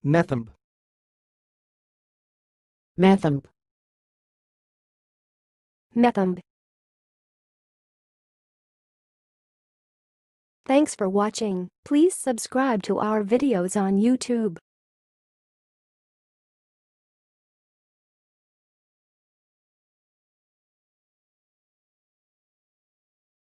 methembe, methembe, methembe. Thanks for watching. Please subscribe to our videos on YouTube.